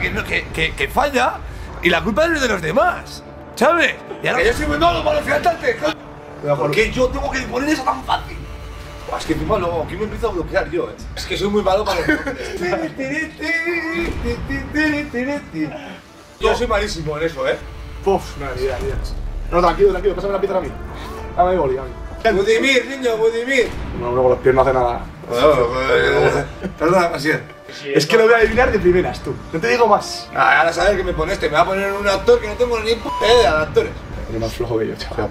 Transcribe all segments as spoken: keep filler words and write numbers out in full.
que, no, que, que, que falla y la culpa es de los demás, ¿sabes? Y ahora que yo soy muy malo para los cantantes, ¿por qué yo tengo que poner eso tan fácil? Es que encima luego aquí me empiezo a bloquear yo, eh. Es que soy muy malo para los Yo soy malísimo en eso, eh. Puf, no, ni idea, ni idea. No, tranquilo, tranquilo, pásame la pizarra a mí. Dame mi boli, a mí. Budimir, niño, Budimir. No, no, con los pies no hace nada. Perdona, así es. Es que lo voy a adivinar de primeras, tú. No te digo más. Ah, ahora sabes que me pones este. Me va a poner un actor que no tengo ni puta idea de actores. Eres más flojo que yo, chaval.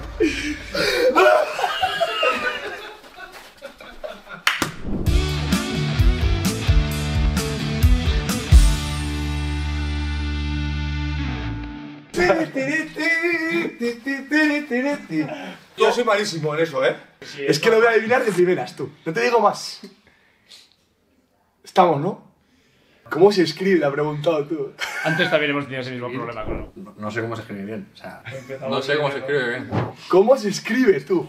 Yo soy malísimo en eso, ¿eh? Es que lo voy a adivinar de primeras, tú. No te digo más. Estamos, ¿no? ¿Cómo se escribe? Le ha preguntado tú. Antes también hemos tenido ese mismo problema con No, no sé cómo se escribe bien. O sea, No sé cómo se escribe bien. ¿Cómo se escribe, tú?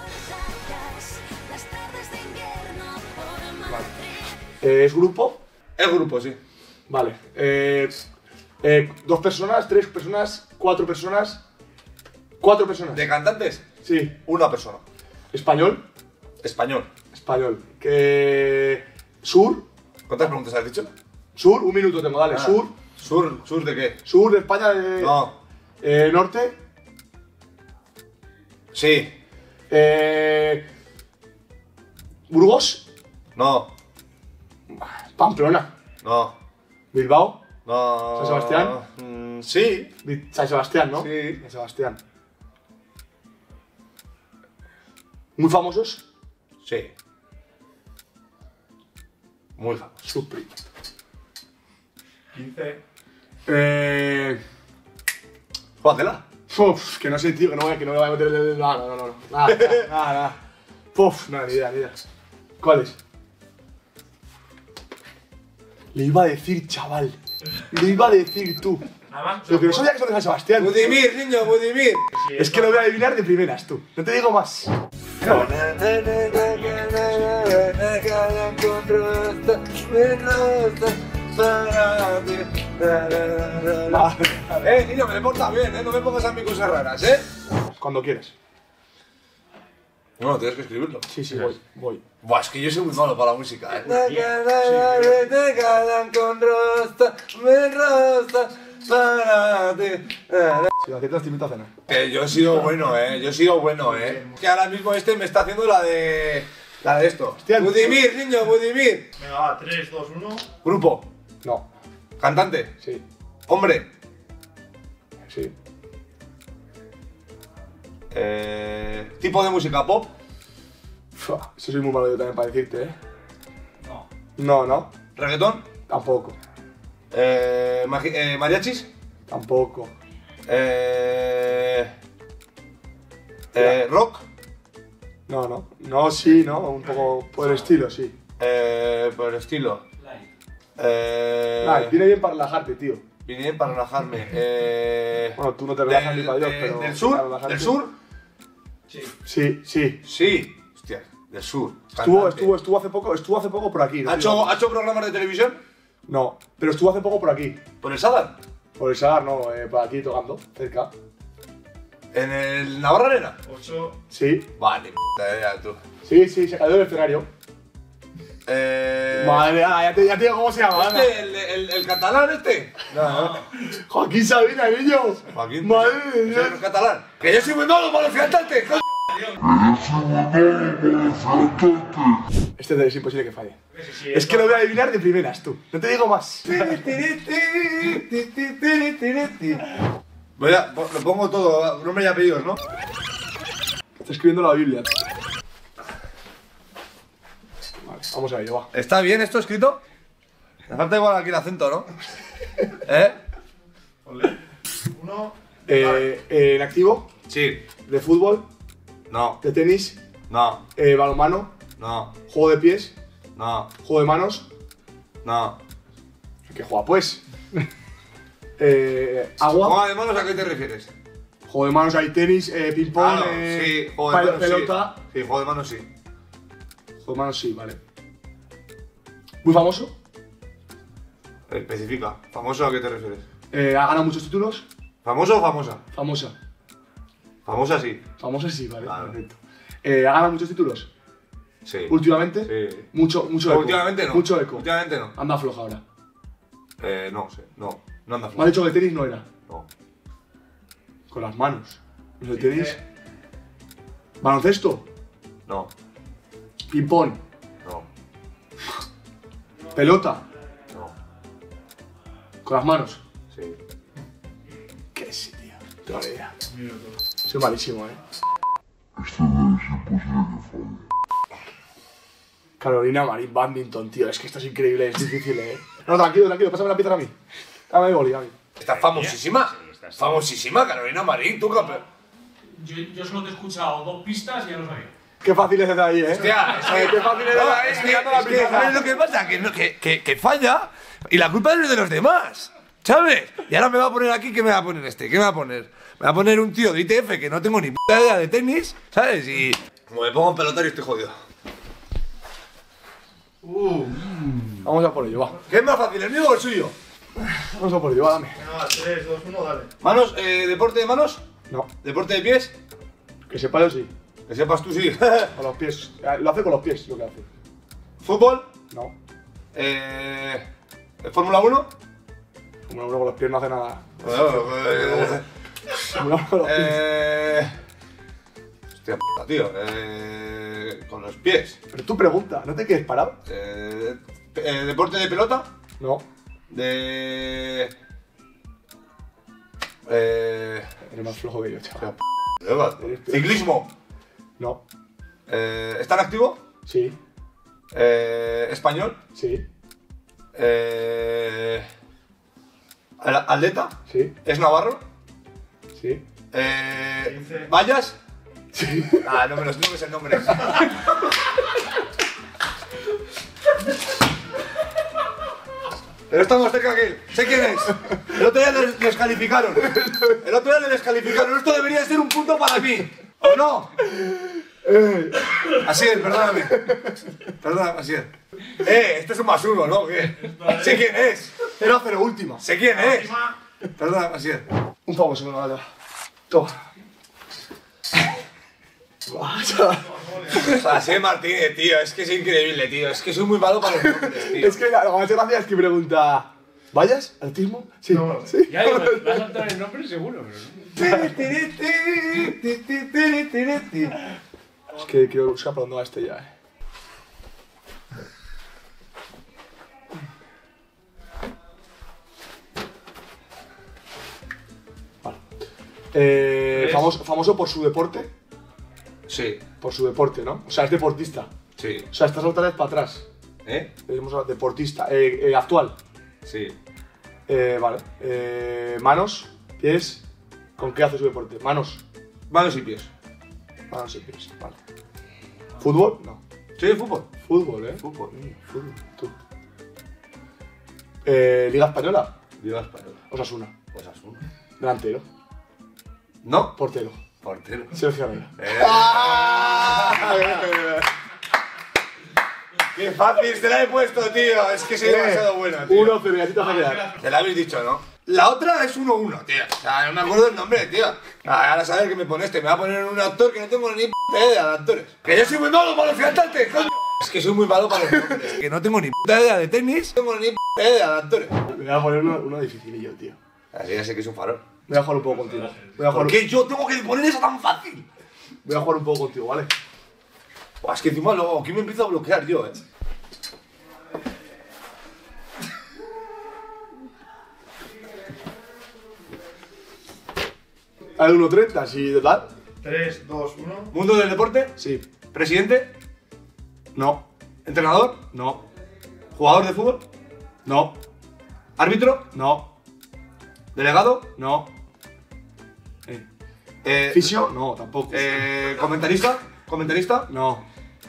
Eh, ¿Es grupo? Es grupo, sí. Vale. Eh, eh, ¿Dos personas? ¿Tres personas? ¿Cuatro personas? ¿Cuatro personas? ¿De cantantes? Sí. Una persona. ¿Español? Español. Español. ¿Qué? ¿Sur? ¿Cuántas preguntas has dicho? ¿Sur? Un minuto tengo, dale. Ah. ¿Sur? ¿Sur? ¿Sur de qué? ¿Sur de España? De... No. Eh, ¿Norte? Sí. Eh, ¿Burgos? No. ¿Pamplona? No. ¿Bilbao? No. ¿San Sebastián? Mm, sí. Bi- San Sebastián, ¿no? Sí. San Sebastián. ¿Muy famosos? Sí. Muy famoso. Supri. quince. Eh... Júgatela. Uf, que no sé, tío, que no voy, que no me voy a meter el... No, no, no, no. Nada, nada, nada. Uf, no, ni idea, ni idea. ¿Cuál es? Le iba a decir, chaval. Le iba a decir tú. Lo que no sabía que son de San Sebastián. Budimir, niño, Budimir. Es que lo voy a adivinar de primeras, tú. No te digo más. Eh, niño, me porta bien, eh. No me pongas a mí cosas raras, eh. Cuando quieras. Bueno, tienes que escribirlo. Sí, sí, voy, voy. Buah, es que yo soy muy malo para la música, eh. Si lo aciertas, te invito a cenar. Que yo he sido bueno, eh. Yo he sido bueno, eh. Que ahora mismo este me está haciendo la de. La de esto. Hostia. Budimir, niño, Budimir. Venga, va, tres, dos, uno. Grupo. No. Cantante. Sí. Hombre. Sí. Eh, tipo de música pop. Fua, eso soy muy malo yo también para decirte, ¿eh? No. No, no. Reggaetón. Tampoco. Eh, magi- eh, mariachis. Tampoco. Eh, eh, rock. No, no. No, sí, no. Un poco por el estilo, sí. Eh, por el estilo. Eh, Nah, viene bien para relajarte, tío. Viene bien para relajarme. Eh, Bueno, tú no te relajas del- ni para Dios, de- pero... ¿Del sur? para relajarte- ¿Del sur? Sí, sí. Sí. Hostia, del sur. Estuvo, Cantante. estuvo, estuvo hace poco, estuvo hace poco por aquí. ¿no? ¿Ha hecho, ¿Ha hecho programas de televisión? No, pero estuvo hace poco por aquí. ¿Por el Sadar? Por el Sagar, no, eh, por aquí tocando, cerca. ¿En el Navarra Arena? ocho. Sí, Vale, p***, ya tú. sí, sí, se cayó del escenario. Eh, Madre mía, ya te, ya te digo cómo se llama. anda. ¿Este, el, el, el catalán este? No, no. Joaquín Sabina, niño. Joaquín. Madre de ¿Ese Dios. es el catalán? Que yo soy muy malo para los cantantes, coño. Este es imposible que falle. Ese sí, Es que lo voy a adivinar de primeras, tú. No te digo más. Voy a, lo pongo todo, nombre y apellidos, ¿no? Está escribiendo la Biblia. Vale, vamos a ello, va. ¿Está bien esto escrito? Me falta igual aquí el acento, ¿no? ¿Eh? uno. Eh, eh, en activo, Sí. de fútbol, No. de tenis, No. eh, balonmano, No. juego de pies, No. juego de manos. No. ¿Qué juega, pues? eh, agua, ¿Cómo de manos a qué te refieres? juego de manos, hay tenis, eh, ping-pong, Ah, no, eh, sí, juego de pel- manos pelota. sí. Sí, juego de manos sí. Juego de manos, sí, vale. ¿Muy famoso? Especifica. ¿Famoso a qué te refieres? Eh, ¿Ha ganado muchos títulos? ¿Famoso o famosa? Famosa. Famosa sí. Famosa sí, vale. Claro. Perfecto. Eh, ¿Ha ganado muchos títulos? Sí. ¿Últimamente? Sí. Mucho, mucho eco. Últimamente no. Mucho eco. Últimamente no. Anda floja ahora. Eh, no sé. No. No anda Me flojo. has dicho que el tenis no era. No. Con las manos. ¿No el tenis? ¿Baloncesto? No. ¿Ping-pong? No. ¿Pelota? No. ¿Con las manos? Sí. ¿Qué sí, tío? No tengo ni idea. Soy malísimo, eh. Carolina Marín, badminton, tío. Es que esto es increíble, es difícil, eh. No, tranquilo, tranquilo, pásame la piedra a mí. Dame el boli, a mí. Estás famosísima. Famosísima, Carolina Marín, tú campeón. Yo, yo solo te he escuchado dos pistas y ya lo sabía. Qué fácil es desde ahí, eh. Hostia, es que, Eh, qué fácil es desde no, ahí. es que, Mirando la es que, pizarra. ¿sabes lo que pasa? Que, no- que, que, que falla y la culpa es de los demás, ¿sabes? Y ahora me va a poner aquí, ¿qué me va a poner este? ¿Qué me va a poner? Me va a poner un tío de I T F que no tengo ni puta idea de tenis, ¿sabes? Y como me pongo en pelotario estoy jodido. Vamos a por ello, va. ¿Qué es más fácil, el mío o el suyo? Vamos a por ello, va, dame. Venga, tres, dos, uno, dale. Manos, eh, deporte de manos, No, deporte de pies, que sepa yo sí. que sepas tú sí. Con los pies. Eh, Lo hace con los pies, lo que hace. Fútbol, No. eh, Fórmula uno. Como uno con los pies no hace nada. Eh, Como uno con los pies. eh, hostia puta, tío. Eh, con los pies. Pero tú pregunta, ¿no te quedes parado? Eh, eh, deporte de pelota. No. De. Eh. Eres más flojo que yo, chaval. Ciclismo. No. Eh, ¿Está en activo? Sí. Eh, ¿Español? Sí. Eh, al- ¿Atleta? Sí. ¿Es navarro? Sí. Eh, ¿Vallas? Sí. Ah, no me los no me sé el nombre. Pero está más cerca que él. Sé quién es. El otro día le descalificaron. El otro día le descalificaron. Esto debería ser un punto para mí. ¿O no? Así es, perdóname. Perdóname, así es. Eh, este es un más uno, ¿no? ¿Qué? Sé quién es. Era cero última. Sé quién es. Perdóname, así es. Un famoso me lo va a dar. Toma. Buah, chaval. Así es Martínez, tío. Es que es increíble, tío. Es que soy muy malo para los nombres, tío. Es que la- lo que me hace gracia es que pregunta. ¿Vallas? ¿Altismo? Sí. Sí. Ya digo, vas a saltar el nombre seguro, pero no. Es que quiero buscar para dónde va este ya, eh. Vale. Eh, ¿Ves? famoso, famoso por su deporte. Sí, Por su deporte, ¿no? O sea, es deportista. sí. O sea, estás otra vez para atrás. ¿Eh? Decimos ahora deportista. Eh, eh, actual. Sí. Eh, vale. Eh, manos, pies. ¿Con qué hace su deporte? Manos. Manos y pies. Manos y pies. Vale. ¿Fútbol? No. Sí, fútbol. Fútbol, ¿eh? Fútbol. Fútbol. Tú. Eh, Liga Española. Viva Española. Osasuna. Pues azul. Delantero. No. Portero. Portero. Sergio Herrera. Eh. Qué fácil te la he puesto, tío. Es que soy demasiado bueno, tío. uno cero, y así te vas a quedar. Te la habéis dicho, ¿no? La otra es uno uno, tío. O sea, no me acuerdo el nombre, tío. Ah, ahora sabes que me pone este. Me va a poner un actor que no tengo ni puta idea de actores. Que yo soy muy malo para los cantantes, coño. Es que soy muy malo para los nombres. Que no tengo ni puta idea de tenis. No tengo ni puta idea de actores. Me voy a poner uno, uno dificilillo, tío. Así ya sé que es un farol. Voy a jugar un poco contigo. Voy a jugar, ¿Por qué yo tengo que poner eso tan fácil? voy a jugar un poco contigo, ¿vale? Buah, es que encima luego aquí me empiezo a bloquear yo, eh. Al uno treinta, sí, ¿verdad? tres, dos, uno. Mundo del deporte. Sí. Presidente. No. Entrenador. No. Jugador de fútbol. No. Árbitro. No. Delegado. No. Eh. Eh, ¿Fisio? No, tampoco. eh, comentarista. Comentarista. No.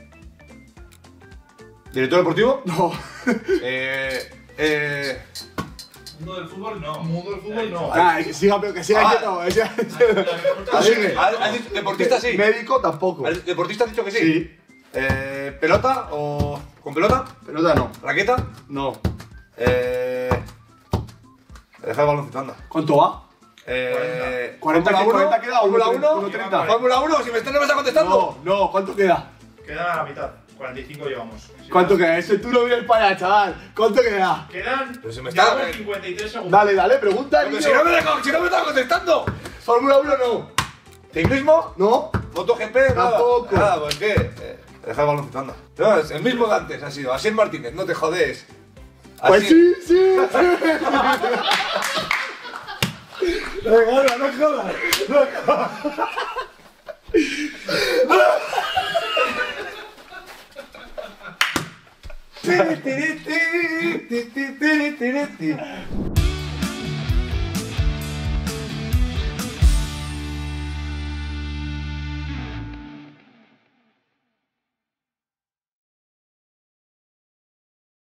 Director deportivo. No. Eh, eh, Mundo del fútbol, no. Mundo del fútbol, no. Ah, que siga, pero que siga Ah. quieto. que siga- ah, Sí. ¿has- has dicho deportista sí. Médico tampoco. ¿Has- ¿Deportista has dicho que sí? Sí. Eh, ¿Pelota o con pelota? Pelota no. ¿Raqueta? No. Eh, Deja el baloncito, anda. ¿Cuánto va? Eh. cuarenta, Fórmula cuarenta uno, queda, Fórmula uno, uno, uno treinta. Fórmula uno, si me estás no me estás contestando. No, no, ¿cuánto queda? Queda la mitad. cuarenta y cinco llevamos. Si ¿Cuánto das- queda? Ese tú no vienes para allá, chaval. ¿Cuánto queda? Quedan. Pero si me está- llevamos cincuenta y tres segundos. Dale, dale, pregunta. Pero niño. si no me dejas, si no me estás contestando. Fórmula uno no. ¿Ciclismo? ¿No? MotoGP, nada. Tampoco. Nada, pues qué. Eh, deja el baloncito, anda. No, es el mismo de antes ha sido. Asier Martínez, no te jodes. Pues Así- sí, sí, sí. Venga, no jodas. No jodas. Tiri, tiri, tiri, tiri, tiri, tiri, tiri.